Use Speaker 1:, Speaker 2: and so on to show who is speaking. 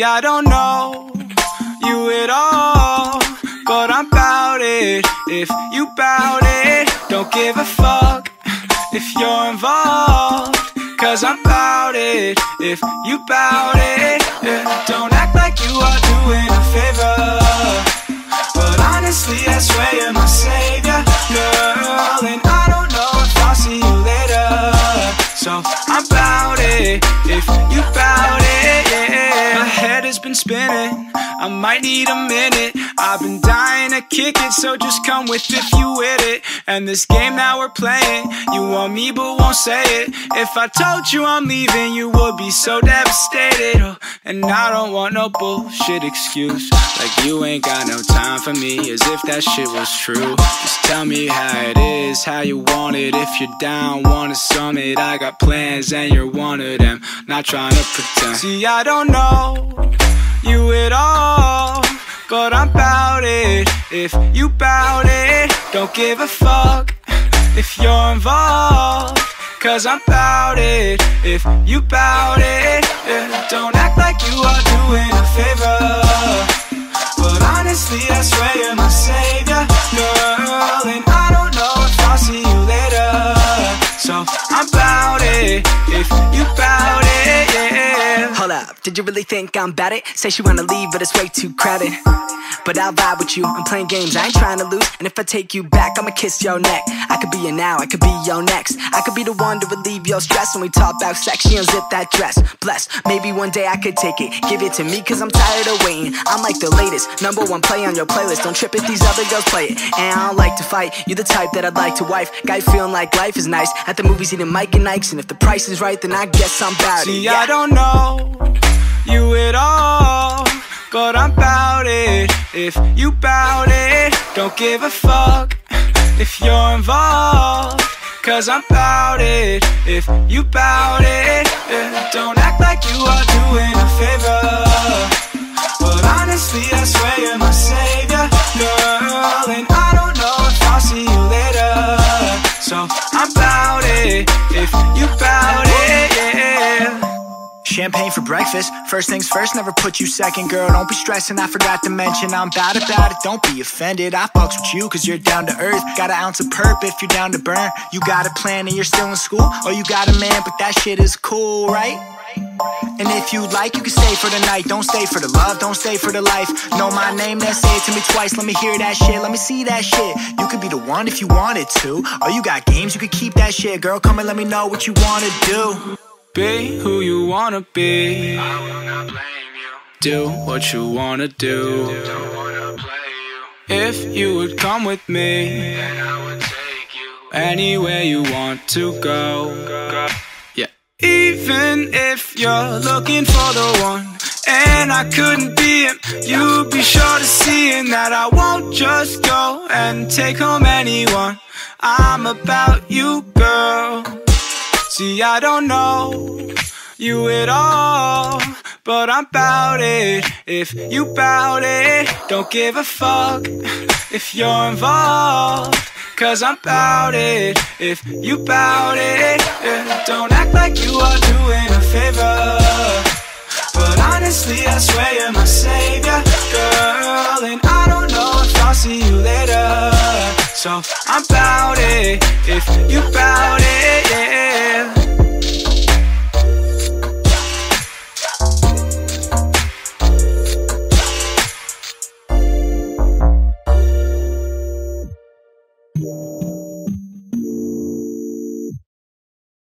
Speaker 1: I don't know you at all, but I'm bout it if you bout it. Don't give a fuck if you're involved, cause I'm bout it if you bout it, yeah. Don't act like you are doing a favor, but honestly I swear you're my savior, girl. And I don't know if I'll see you later, so I'm bout it if you bout it, yeah. My head has been spinning, I might need a minute. I've been dying to kick it, so just come with if you with it. And this game that we're playing, you want me but won't say it. If I told you I'm leaving, you would be so devastated, oh. And I don't want no bullshit excuse, like you ain't got no time for me, as if that shit was true. Just tell me how it is, how you want it. If you're down, want a summit, I got plans and you're one of them. Not trying to pretend. See, I don't know you at all, but I'm bout it if you bout it. Don't give a fuck if you're involved, cause I'm bout it if you bout it, yeah. Don't act like you are doing a favor, but honestly I swear you're my savior, girl. And I don't know if I'll see you later, so I'm bout it if you bout it, yeah.
Speaker 2: Hold up, did you really think I'm bad it? Say she wanna leave, but it's way too crowded. But I'll vibe with you, I'm playing games, I ain't trying to lose. And if I take you back, I'ma kiss your neck. I could be your now, I could be your next. I could be the one to relieve your stress. When we talk about sex, she unzip that dress. Bless, maybe one day I could take it. Give it to me, cause I'm tired of waiting. I'm like the latest, #1 play on your playlist. Don't trip if these other girls play it. And I don't like to fight, you the type that I'd like to wife. Guy feeling like life is nice, at the movies eating Mike and Ikes. And if the price is right, then I guess I'm bout it.
Speaker 1: See,
Speaker 2: yeah.
Speaker 1: I don't know you at all, but I'm bout it if you bout it. Don't give a fuck if you're involved, cause I'm bout it if you bout it, yeah. Don't act like you are doing a favor, but honestly I swear you're my savior, girl. And I don't know if I'll see you later, so I'm bout it if you bout it, yeah.
Speaker 3: Champagne for breakfast, first things first, never put you second. Girl, don't be stressing, I forgot to mention I'm bad about it, don't be offended. I fucks with you cause you're down to earth. Got an ounce of perp if you're down to burn. You got a plan and you're still in school, or you got a man but that shit is cool, right? And if you like, you can stay for the night. Don't stay for the love, don't stay for the life. Know my name, then say it to me twice. Let me hear that shit, let me see that shit. You could be the one if you wanted to, or you got games, you could keep that shit. Girl, come and let me know what you wanna do.
Speaker 1: Be who you wanna be,
Speaker 4: I will not blame you.
Speaker 1: do what you wanna do.
Speaker 4: Don't wanna play you,
Speaker 1: If you would come with me,
Speaker 4: then I would take you
Speaker 1: anywhere you want to go, yeah. Even if you're looking for the one, and I couldn't be him, you'd be sure to see in that I won't just go and take home anyone. I'm about you, girl. See, I don't know you at all, but I'm bout it if you bout it. Don't give a fuck if you're involved, cause I'm bout it if you bout it, yeah. Don't act like you are doing a favor, but honestly I swear you're my savior, girl. And I don't know if I'll see you later, so I'm bout it if you bout it, yeah.